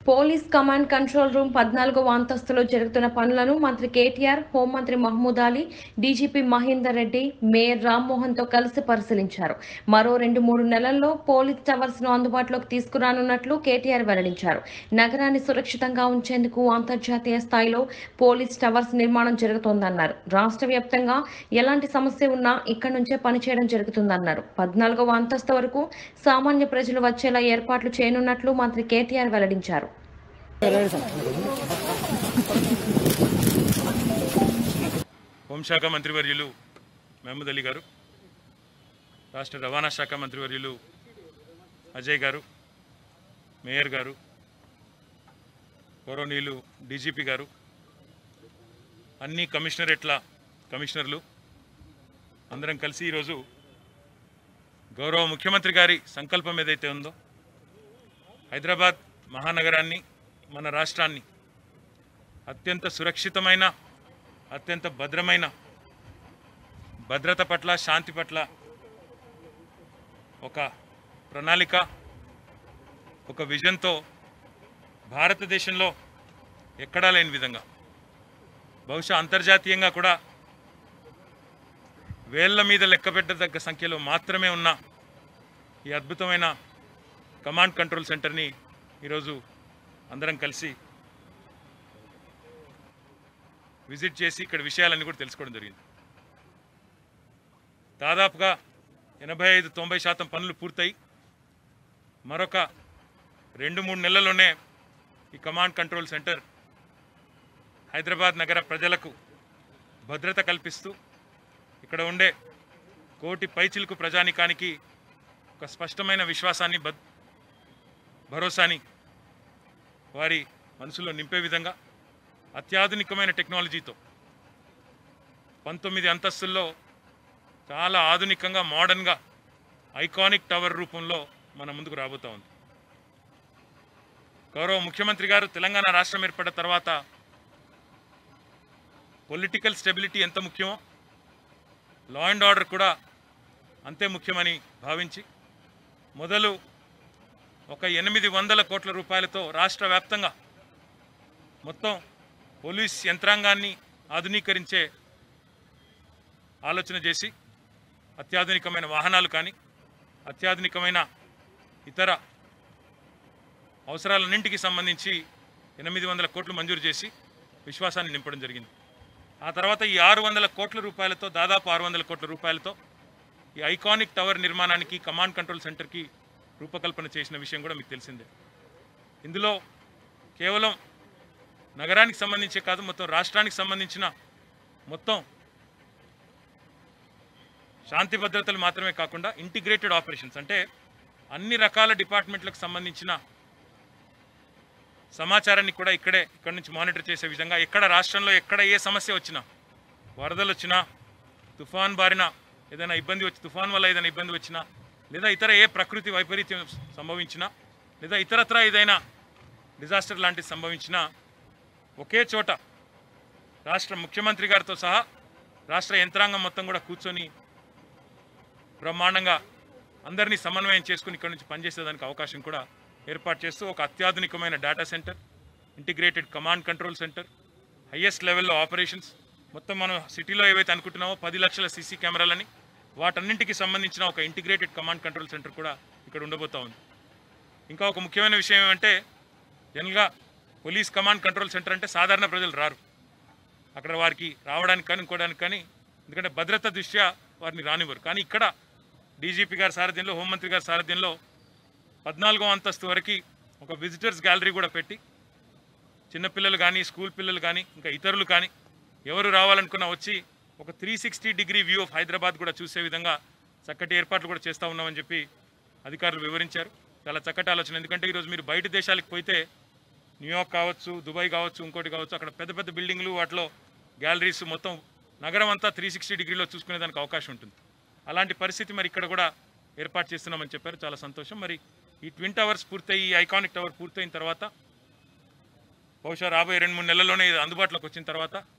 Police command control room 14వ అంతస్తులో జరుగుతున్న పనులను మంత్రి కేటీఆర్, హోంమంత్రి మహమూద్ అలీ, డీజీపీ మహేందర్ రెడ్డి, మేయర్ రామ్మోహన్తో కలిసి పరిశీలించారు. మరో 2-3 నెలల్లో పోలీస్ టవర్స్ను అందుబాటులోకి తీసుకురానున్నట్లు కేటీఆర్ వెల్లడించారు. నగరాన్ని సురక్షితంగా ఉంచేందుకు అంతర్జాతీయ స్థాయిలో పోలీస్ టవర్స్ నిర్మాణం జరుగుతోందన్నారు. రాష్ట్ర వ్యాప్తంగా ఎలాంటి సమస్య ఉన్నా ఇక్కడి నుంచే పనిచేయడం జరుగుతుందన్నారు. 14వ అంతస్తు వరకు సామాన్య ప్రజలు వచ్చేలా ఏర్పాట్లు చేయనున్నట్లు మంత్రి కేటీఆర్ వెల్లడించారు. హోంశాఖ మంత్రివర్యులు మహమూద్ అలీ గారు, రాష్ట్ర రవాణా శాఖ మంత్రివర్యులు అజయ్ గారు, మేయర్ గారు, గౌరవనీయులు డీజీపీ గారు, అన్ని కమిషనర్లు అందరం కలిసి ఈరోజు గౌరవ ముఖ్యమంత్రి గారి సంకల్పం ఏదైతే ఉందో హైదరాబాద్ మహానగరాన్ని, మన రాష్ట్రాన్ని అత్యంత సురక్షితమైన, అత్యంత భద్రమైన, భద్రత పట్ల, శాంతి పట్ల ఒక ప్రణాళిక, ఒక విజన్తో భారతదేశంలో ఎక్కడా లేని విధంగా, బహుశా అంతర్జాతీయంగా కూడా వేళ్ల మీద లెక్కపెట్టదగ్గ సంఖ్యలో మాత్రమే ఉన్న ఈ అద్భుతమైన కమాండ్ కంట్రోల్ సెంటర్ని ఈరోజు అందరం కలిసి విజిట్ చేసి ఇక్కడ విషయాలన్నీ కూడా తెలుసుకోవడం జరిగింది. దాదాపుగా 85-90% పనులు పూర్తయి మరొక 2-3 నెలల్లోనే ఈ కమాండ్ కంట్రోల్ సెంటర్ హైదరాబాద్ నగర ప్రజలకు భద్రత కల్పిస్తూ ఇక్కడ ఉండే కోటి పైచిలుకు ప్రజానికానికి ఒక స్పష్టమైన విశ్వాసాన్ని, భరోసాని వారి మనసులో నింపే విధంగా అత్యాధునికమైన టెక్నాలజీతో 19 అంతస్తుల్లో చాలా ఆధునికంగా, మోడర్న్గా, ఐకానిక్ టవర్ రూపంలో మన ముందుకు రాబోతూ ఉంది. గౌరవ ముఖ్యమంత్రి గారు తెలంగాణ రాష్ట్రం ఏర్పడిన తర్వాత పొలిటికల్ స్టెబిలిటీ ఎంత ముఖ్యమో లా అండ్ ఆర్డర్ కూడా అంతే ముఖ్యమని భావించి మొదలు ఒక 800 కోట్ల రూపాయలతో రాష్ట్ర వ్యాప్తంగా మొత్తం పోలీస్ యంత్రాంగాన్ని ఆధునీకరించే ఆలోచన చేసి అత్యాధునికమైన వాహనాలు కానీ, అత్యాధునికమైన ఇతర అవసరాలన్నింటికి సంబంధించి 800 కోట్లు మంజూరు చేసి విశ్వాసాన్ని నింపడం జరిగింది. ఆ తర్వాత ఈ 600 కోట్ల రూపాయలతో, దాదాపు 600 కోట్ల రూపాయలతో ఈ ఐకానిక్ టవర్ నిర్మాణానికి, కమాండ్ కంట్రోల్ సెంటర్కి రూపకల్పన చేసిన విషయం కూడా మీకు తెలిసిందే. ఇందులో కేవలం నగరానికి సంబంధించే కాదు, మొత్తం రాష్ట్రానికి సంబంధించిన మొత్తం శాంతి భద్రతలు మాత్రమే కాకుండా ఇంటిగ్రేటెడ్ ఆపరేషన్స్, అంటే అన్ని రకాల డిపార్ట్మెంట్లకు సంబంధించిన సమాచారాన్ని కూడా ఇక్కడి నుంచి మానిటర్ చేసే విధంగా, ఎక్కడ రాష్ట్రంలో ఎక్కడ ఏ సమస్య వచ్చినా, వరదలు వచ్చినా, తుఫాన్ బారిన ఏదైనా ఇబ్బంది వచ్చి, తుఫాన్ వల్ల ఏదైనా ఇబ్బంది వచ్చినా, లేదా ఇతర ఏ ప్రకృతి వైపరీత్యం సంభవించినా, లేదా ఇతరత్ర ఏదైనా డిజాస్టర్ లాంటిది సంభవించినా ఒకే చోట రాష్ట్ర ముఖ్యమంత్రి గారితో సహా రాష్ట్ర యంత్రాంగం మొత్తం కూడా కూర్చొని బ్రహ్మాండంగా అందరినీ సమన్వయం చేసుకుని ఇక్కడ నుంచి పనిచేసేదానికి అవకాశం కూడా ఏర్పాటు చేస్తూ ఒక అత్యాధునికమైన data centre, integrated command control centre, highest లెవెల్లో ఆపరేషన్స్, మొత్తం మనం సిటీలో ఏవైతే అనుకుంటున్నామో 10 లక్షల సీసీ కెమెరాలని, వాటన్నింటికి సంబంధించిన ఒక ఇంటిగ్రేటెడ్ కమాండ్ కంట్రోల్ సెంటర్ కూడా ఇక్కడ ఉండబోతూ ఉంది. ఇంకా ఒక ముఖ్యమైన విషయం ఏమంటే, జనరల్గా పోలీస్ కమాండ్ కంట్రోల్ సెంటర్ అంటే సాధారణ ప్రజలు రారు అక్కడ, వారికి రావడానికి కానీ ఇంకోవడానికి కానీ, ఎందుకంటే భద్రత దృష్ట్యా వారిని రానివ్వరు. కానీ ఇక్కడ డీజీపీ గారి సారథ్యంలో, హోంమంత్రి గారి సారథ్యంలో 14వ అంతస్తు వరకు ఒక విజిటర్స్ గ్యాలరీ కూడా పెట్టి చిన్నపిల్లలు కానీ, స్కూల్ పిల్లలు కానీ, ఇంకా ఇతరులు కానీ ఎవరు రావాలనుకున్నా వచ్చి ఒక 360 డిగ్రీ వ్యూ ఆఫ్ హైదరాబాద్ కూడా చూసే విధంగా చక్కటి ఏర్పాట్లు కూడా చేస్తూ ఉన్నామని చెప్పి అధికారులు వివరించారు. చాలా చక్కటి ఆలోచన. ఎందుకంటే ఈరోజు మీరు బయట దేశాలకు పోయితే, న్యూయార్క్ కావచ్చు, దుబాయ్ కావచ్చు, ఇంకోటి కావచ్చు, అక్కడ పెద్ద పెద్ద బిల్డింగ్లు, వాటిలో గ్యాలరీస్, మొత్తం నగరం అంతా 360 డిగ్రీలో చూసుకునేదానికి అవకాశం ఉంటుంది. అలాంటి పరిస్థితి మరి ఇక్కడ కూడా ఏర్పాటు చేస్తున్నామని చెప్పారు. చాలా సంతోషం. మరి ఈ ట్విన్ టవర్స్ పూర్తయి, ఈ ఐకానిక్ టవర్ పూర్తయిన తర్వాత బహుశా రాబోయే 2-3 నెలల్లోనే ఇది అందుబాటులోకి వచ్చిన తర్వాత